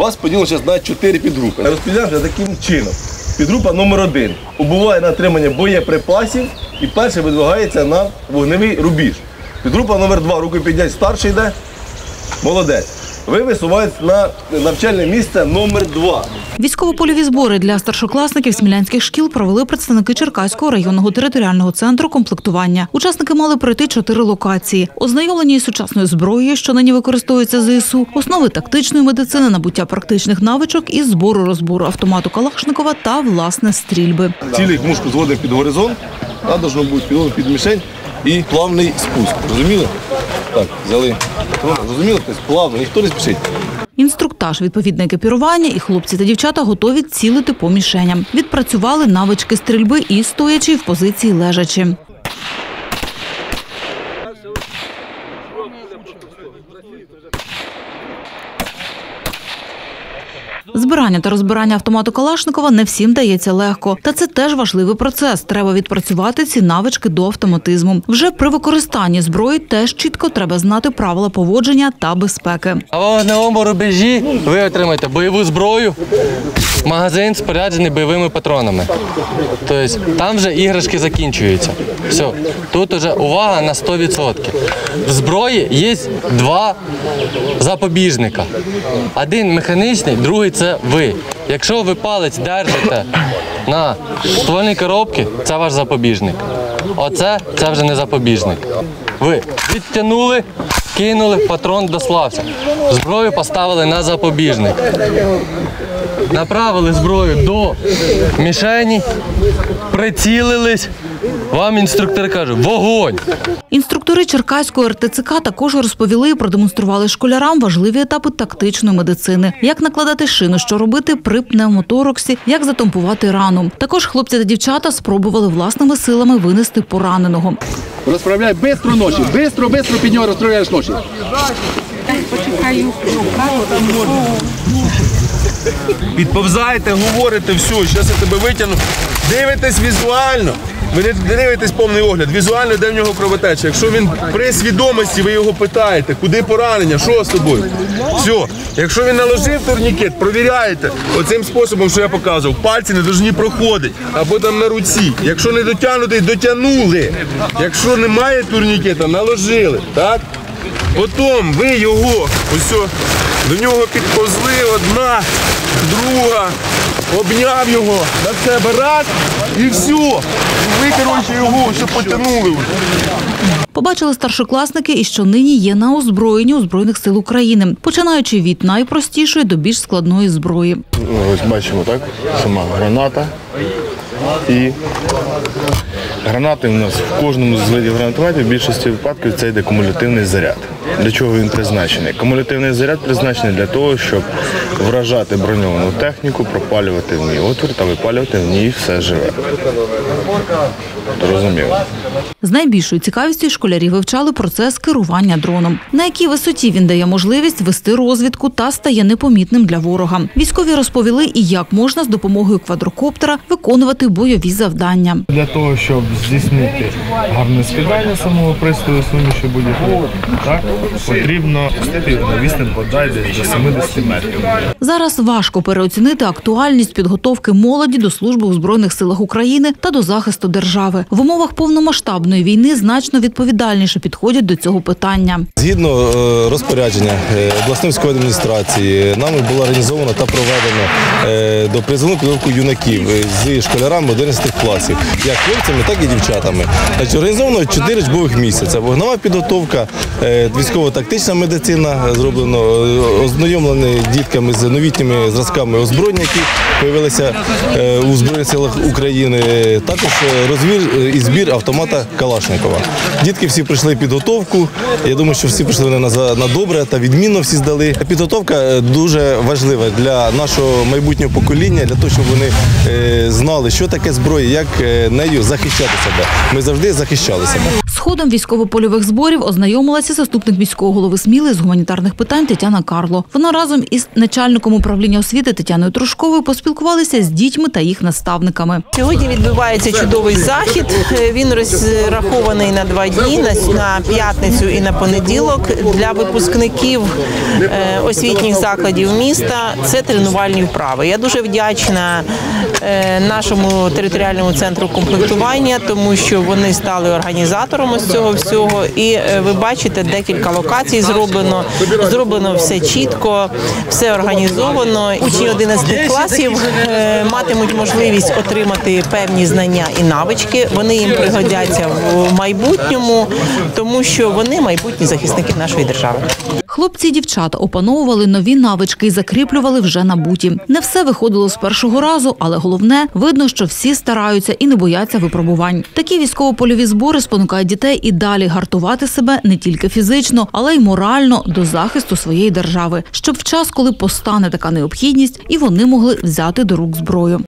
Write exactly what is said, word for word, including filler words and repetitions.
Вас поділено зараз на чотири підгрупи. Розподіляємо таким чином. Підгрупа номер один убуває на отримання боєприпасів і перше видвигається на вогневий рубіж. Підгрупа номер два, руки піднять, старший йде, молодець. Ви висуваєтесь на навчальне місце номер два. Військово-польові збори для старшокласників смілянських шкіл провели представники Черкаського районного територіального центру комплектування. Учасники мали пройти чотири локації. Ознайомлені із сучасною зброєю, що нині використовується ЗСУ, основи тактичної медицини, набуття практичних навичок із збору-розбору автомату Калашникова та, власне, стрільби. Цілий мушку зводимо під горизонт, а должно бути підводити під мішень і плавний спуск. Розуміли? Так, взяли. Розуміли? Тобто плавно, ніхто не спішить. Інструктаж, відповідне екіпірування, і хлопці та дівчата готові цілити по мішеням. Відпрацювали навички стрільби і стоячи, і в позиції лежачи. Збирання та розбирання автомату Калашникова не всім дається легко. Та це теж важливий процес. Треба відпрацювати ці навички до автоматизму. Вже при використанні зброї теж чітко треба знати правила поводження та безпеки. На вогневому рубежі ви отримаєте бойову зброю, магазин споряджений бойовими патронами. Тобто там вже іграшки закінчуються. Все. Тут вже увага на сто відсотків. В зброї є два запобіжника. Один механічний, другий – це ви. Якщо ви палець держите на ствольній коробці, це ваш запобіжник. Оце – це вже не запобіжник. Ви відтягнули, кинули, патрон дослався. Зброю поставили на запобіжник. Направили зброю до мішені, прицілились. Вам інструктор каже «Вогонь!». Інструктори Черкаського ер те це ка також розповіли і продемонстрували школярам важливі етапи тактичної медицини. Як накладати шину, що робити при пневмотораксі, як затампувати рану. Також хлопці та дівчата спробували власними силами винести пораненого. Розправляй швидко ноші, швидко, швидко під нього розправляєш ноші. Підповзайте, говорите, все, зараз я тебе витягну. Дивитесь візуально. Ви не дивитесь повний огляд, візуально де в нього кровотеча. Якщо він при свідомості, ви його питаєте, куди поранення, що з тобою. Все. Якщо він наложив турнікет, провіряєте оцим способом, що я показував. Пальці не повинні проходити, або там на руці. Якщо не дотягнутий, дотягнули. Якщо немає турнікета, наложили. Так? Потім ви його, ось до нього підповзли, одна, друга, обняв його на себе раз і все. Ви, коротше, його ще потягнули вже. Побачили старшокласники, і що нині є на озброєнні у Збройних сил України, починаючи від найпростішої до більш складної зброї. Ось бачимо, так, сама граната і гранати у нас в кожному з видів гранатометів в більшості випадків це йде кумулятивний заряд. Для чого він призначений? Кумулятивний заряд призначений для того, щоб вражати броньовану техніку, пропалювати в ній отвір та випалювати в ній все живе. Розуміло. З найбільшою цікавістю школярі вивчали процес керування дроном. На якій висоті він дає можливість вести розвідку та стає непомітним для ворога. Військові розповіли, і як можна з допомогою квадрокоптера виконувати бойові завдання. Для того, щоб здійснити гарне скидання самого пристрою суміші будь-якої, так, потрібно на відстань бодай десь до сімдесят метрів. Зараз важко переоцінити актуальність підготовки молоді до служби у Збройних силах України та до захисту держави. В умовах повномасштабної війни значно відповідальніше підходять до цього питання. Згідно розпорядження обласної військової адміністрації, нами було організовано та проведено до призовну підготовку юнаків з школярами одинадцятих класів, як хлопцями, так і дівчатами. Значить, організовано чотири учбових місяця. Вогнева підготовка, військово-тактична медицина, зроблено ознайомлені дітками з новітніми зразками озброєння, які з'явилися у Збройних силах України. Також розвір і збір автомата Калашникова. Дітки всі пройшли підготовку. Я думаю, що всі прийшли на, на добре та відмінно всі здали. Підготовка дуже важлива для нашого майбутнього покоління, для того, щоб вони знали, що таке зброя, як нею захищати себе. Ми завжди захищали себе. ходом військово-польових зборів ознайомилася заступник міського голови Сміли з гуманітарних питань Тетяна Карло. Вона разом із начальником управління освіти Тетяною Трушковою поспілкувалися з дітьми та їх наставниками. Сьогодні відбувається чудовий захід. Він розрахований на два дні, на п'ятницю і на понеділок. Для випускників освітніх закладів міста це тренувальні вправи. Я дуже вдячна нашому територіальному центру комплектування, тому що вони стали організатором ось цього всього. І ви бачите, декілька локацій зроблено, зроблено все чітко, все організовано. Учні одинадцяти класів матимуть можливість отримати певні знання і навички. Вони їм пригодяться в майбутньому, тому що вони майбутні захисники нашої держави. Хлопці і дівчата опановували нові навички і закріплювали вже набуті. Не все виходило з першого разу, але головне – видно, що всі стараються і не бояться випробувань. Такі військово-польові збори спонукають дітей і далі гартувати себе не тільки фізично, але й морально до захисту своєї держави, щоб в час, коли постане така необхідність, і вони могли взяти до рук зброю.